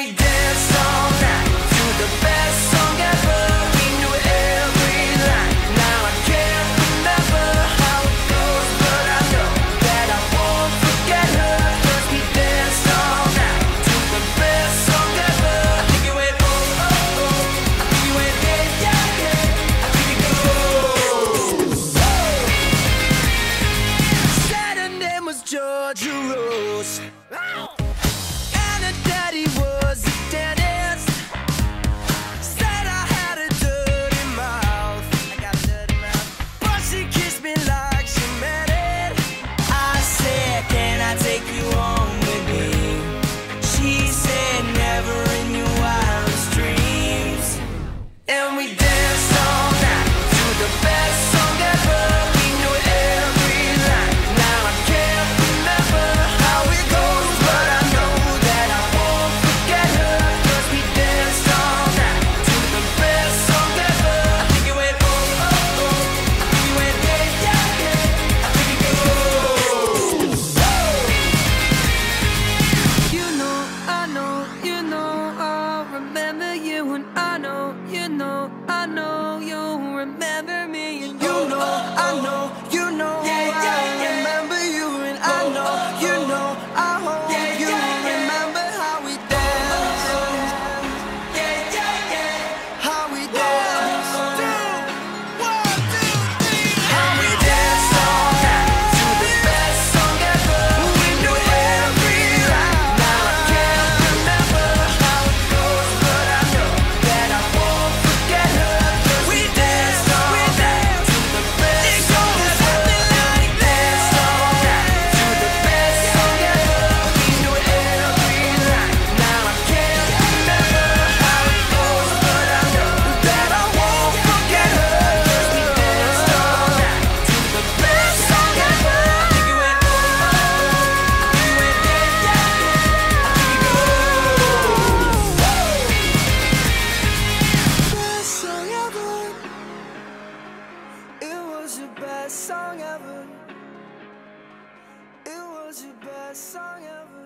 we danced all night to the best song ever. We knew every line. Now I can't remember how it goes, but I know that I won't forget her. 'Cause we danced all night to the best song ever. I think it went oh, oh, oh. I think it went yeah, yeah, yeah. I think it goes. Said her name was Georgia Rose. And her daddy was a dentist. Said I had a dirty mouth. I got a dirty mouth. But she kissed me like she meant it. I said, can I take you home with me? She said, never in your wildest dreams. And we danced all night to the best song ever. We knew every line. Now I can't remember how it goes, but I know that I won't forget her. 'Cause we danced all night to the best song ever. I think it went oh, oh, oh. I think it went yeah, yeah, yeah. I think it goes. You know, I know, you know, I'll remember you. And I know, you know, I know you'll remember me. And you know, I know, you know, I remember you. And I know, you know, I hope you remember how we danced. How we danced. 1, 2, 3. How we danced all night to the best song ever. We knew every line. Now I can't remember how it goes, but I know that I won't forget her. 'Cause we danced all night to the best song ever. We danced all night to the best song ever. We knew every line. Now I can't remember how it goes, but I know that I won't forget her. 'Cause we danced all night to the best song ever. I think it went oh, oh, oh. I think it went yeah, yeah, yeah. I think it goes. Best song ever. It was your best song ever. It was your best song ever.